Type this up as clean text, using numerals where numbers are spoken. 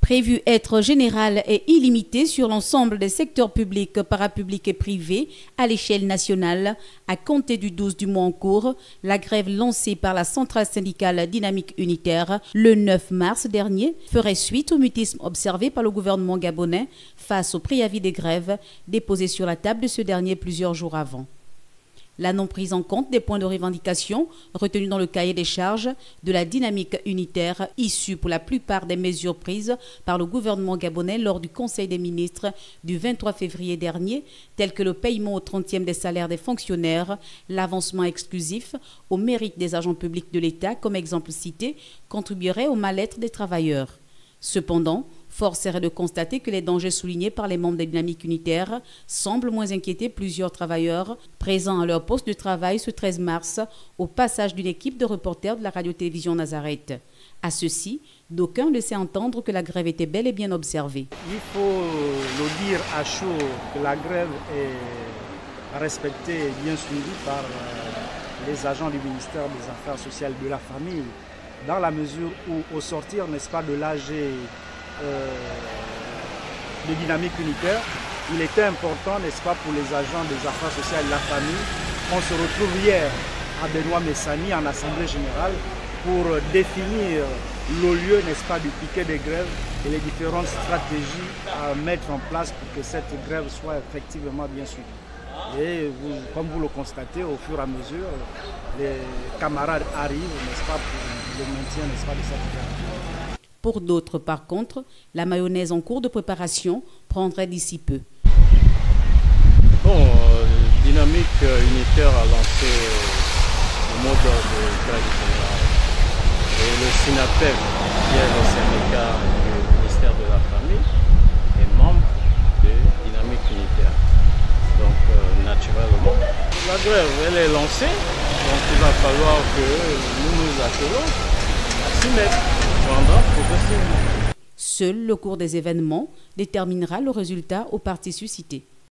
Prévu être général et illimité sur l'ensemble des secteurs publics, parapublics et privés à l'échelle nationale, à compter du 12 du mois en cours, la grève lancée par la centrale syndicale Dynamique Unitaire le 9 mars dernier ferait suite au mutisme observé par le gouvernement gabonais face au préavis des grèves déposé sur la table de ce dernier plusieurs jours avant. La non prise en compte des points de revendication retenus dans le cahier des charges de la Dynamique Unitaire, issue pour la plupart des mesures prises par le gouvernement gabonais lors du Conseil des ministres du 23 février dernier, tels que le paiement au 30e des salaires des fonctionnaires, l'avancement exclusif au mérite des agents publics de l'État, comme exemple cité, contribuerait au mal-être des travailleurs. Cependant, force serait de constater que les dangers soulignés par les membres des Dynamiques Unitaires semblent moins inquiéter plusieurs travailleurs présents à leur poste de travail ce 13 mars au passage d'une équipe de reporters de la radio-télévision Nazareth. À ceci, d'aucuns laissaient entendre que la grève était bel et bien observée. Il faut le dire à chaud que la grève est respectée et bien suivie par les agents du ministère des Affaires sociales de la famille, dans la mesure où, au sortir, n'est-ce pas, de l'AG de Dynamique Unitaire, il était important, n'est-ce pas, pour les agents des affaires sociales de la famille, qu'on se retrouve hier à Benoît Messani en Assemblée Générale pour définir le lieu, n'est-ce pas, du piquet des grèves et les différentes stratégies à mettre en place pour que cette grève soit effectivement bien suivie. Et comme vous le constatez, au fur et à mesure, les camarades arrivent, n'est-ce pas, pour le maintien, n'est-ce pas, de cette grève. Pour d'autres, par contre, la mayonnaise en cours de préparation prendrait d'ici peu. Bon, Dynamique Unitaire a lancé le mot d'ordre de grève générale. Et le SYNAPEF, qui est le syndicat du ministère de la Famille, est membre de Dynamique Unitaire. Donc, naturellement, la grève, elle est lancée. Donc, il va falloir que nous nous attelons à s'y mettre. Seul le cours des événements déterminera le résultat au parti suscité.